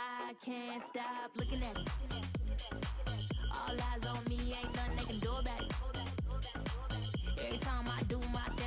I can't stop looking at it. All eyes on me, ain't nothing they can do about it. Every time I do my thing.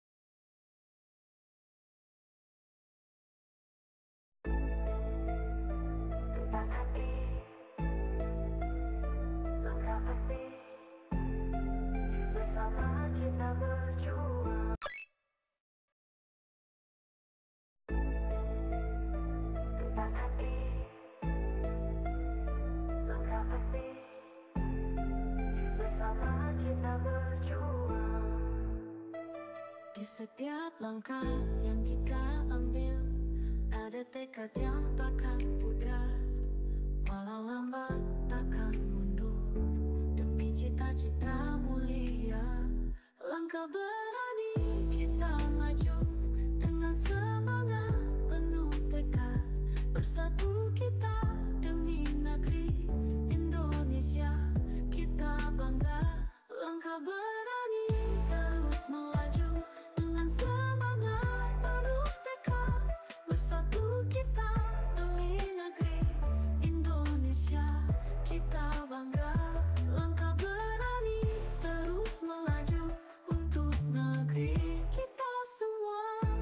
Di setiap langkah yang kita ambil, ada tekad yang takkan pudar. Walau lambat takkan mundur, demi cita-cita mulia. Langkah berani kita maju, dengan semangat penuh tekad. Bersatu kita demi negeri Indonesia, kita bangga. Langkah berani terus melaju, dengan semangat penuh tekad. Bersatu kita demi negeri Indonesia, kita bangga. Langkah berani terus melaju, untuk negeri kita semua.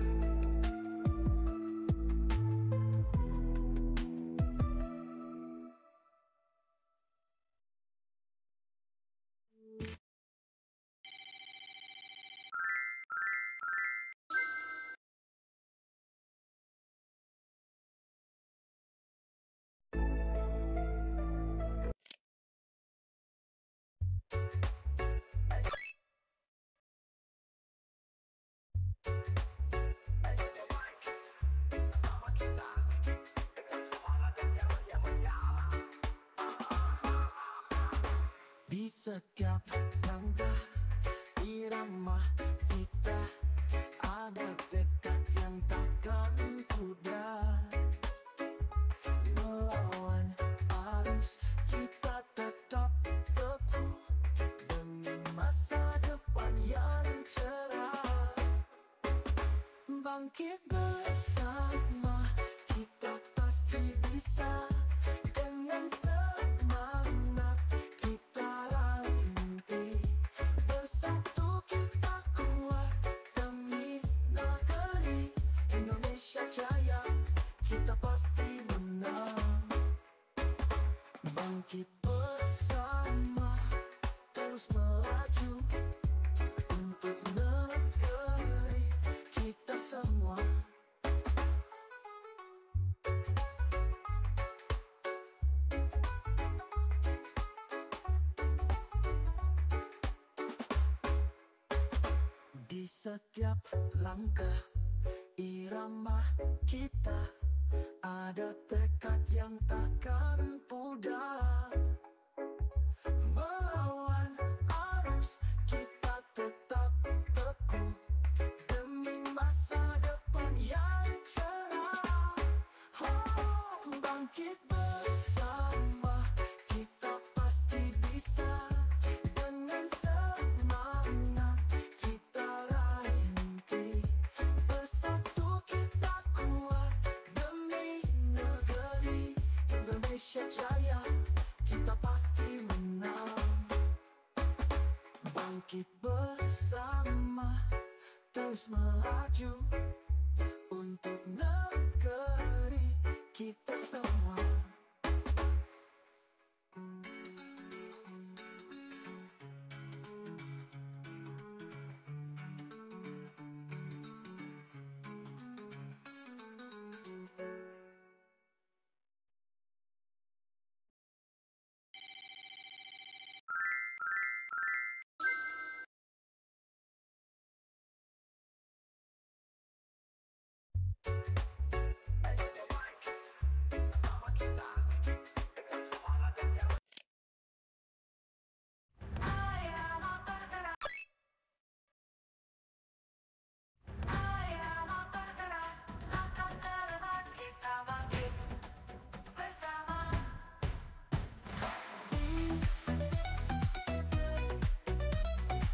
Di setiap langkah irama kita, ada tekad yang takkan pudar. Melawan arus kita tetap teguh, demi masa depan yang cerah. Bangkit bersama, kita pasti bisa. Dengan semangat kita raih mimpi. Bersatu kita kuat demi negeri Indonesia jaya, kita pasti menang. Bangkit bersama, terus melaju, untuk negeri kita semua. Di setiap langkah irama kita, ada tekad yang takkan pudar. Melawan arus kita tetap teguh, demi masa depan yang cerah. Oh, bangkit bersama, kita pasti bisa. Dengan semangat kita raih mimpi. Bersatu kita kuat demi negeri Indonesia jaya, kita pasti menang. Bangkit bersama, terus melaju, untuk negeri kita semua.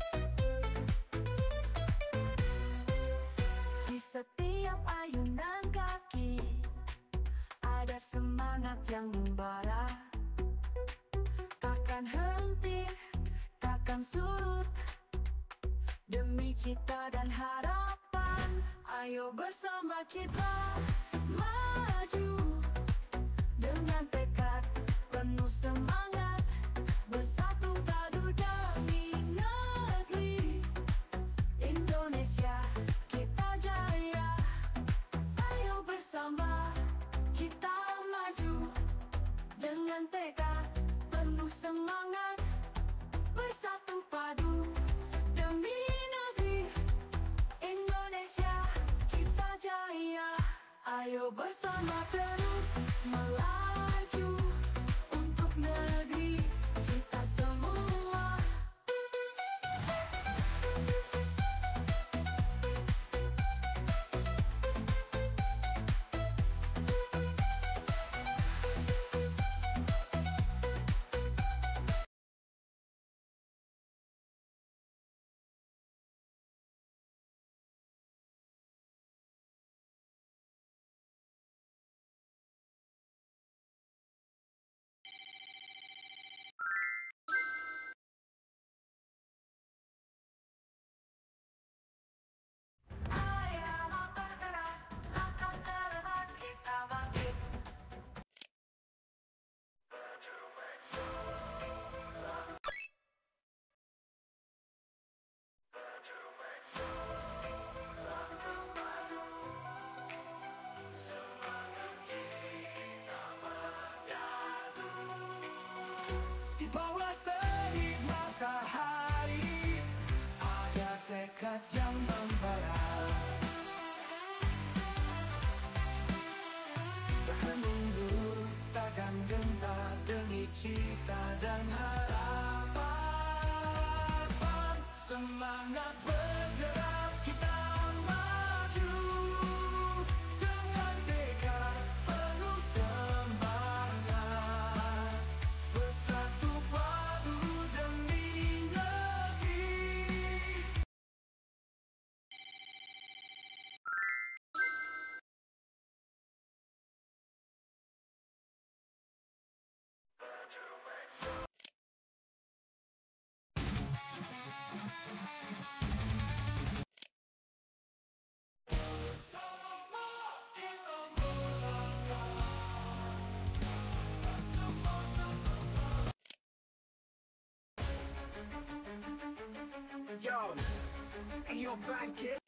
Di setiap ayunan takkan surut. Demi cita dan harapan, ayo bersama kita maju. Dengan tekad penuh semangat, bersatu padu demi negeri Indonesia kita jaya. Ayo bersama kita maju. Dengan tekad penuh semangat, bersatu padu demi negeri Indonesia kita jaya. Ayo bersama terus melaju untuk negeri kita semua. Ayo bergerak, langkah serempak kita bangkit. Di bawah terik matahari ada tekad yang membara. Takkan mundur, takkan gentar demi cita dan harapan. Semangat bergerak kita maju. Dengan tekad penuh semangat, bersatu padu demi negeri. Yo, ayo bangkit.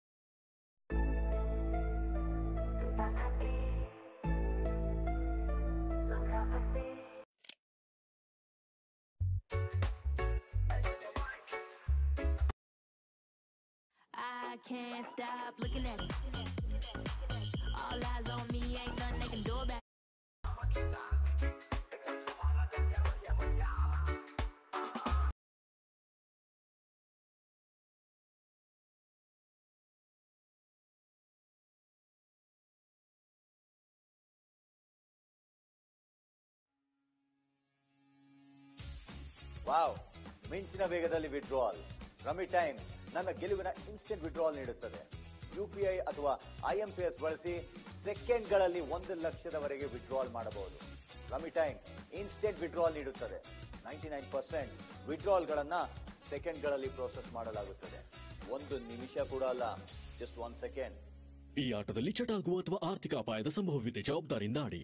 I can't stop looking at it. All eyes on me, ain't nothing they can do about it. Wow, ಮಿಂಚಿನ ವೇಗದಲ್ಲಿ withdrawal. Rummy time ನನ್ನ ಗೆಲುವಿನ instant withdrawal ನೀಡುತ್ತದೆ. UPI ಅಥವಾ IMPS ಬಳಸಿ ಸೆಕೆಂಡ್ಗಳಲ್ಲಿ 1 ಲಕ್ಷದವರೆಗೆ ವಿಡ್ರಾಲ್ ಮಾಡಬಹುದು. ರಮಿ ಟೈಮ್ ಇನ್ಸ್ಟೆಂಟ್ ವಿಡ್ರಾಲ್ ನೀಡುತ್ತದೆ. 99% ವಿಡ್ರಾಲ್ಗಳನ್ನ ಸೆಕೆಂಡ್ಗಳಲ್ಲಿ ಪ್ರೋಸೆಸ್ ಮಾಡಲಾಗುತ್ತದೆ. 1 ನಿಮಿಷ ಕೂಡ ಅಲ್ಲ, ಜಸ್ಟ್ 1 ಸೆಕೆಂಡ್. ಈ ಆಟದಲ್ಲಿ ಚಟ ಆಗುವ ಅಥವಾ ಆರ್ಥಿಕ ಅಪಾಯದ ಸಂಭವವಿದೆ. ಜವಾಬ್ದಾರಿಯಿಂದ ಆಡಿ.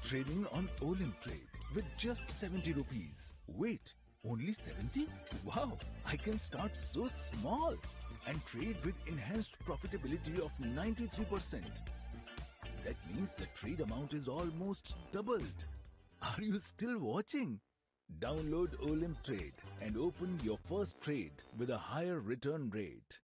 trading on Olymp Trade with just 70 rupees. Wait, only 70? Wow, I can start so small and trade with enhanced profitability of 93%. That means the trade amount is almost doubled. Are you still watching? Download Olymp Trade and open your first trade with a higher return rate.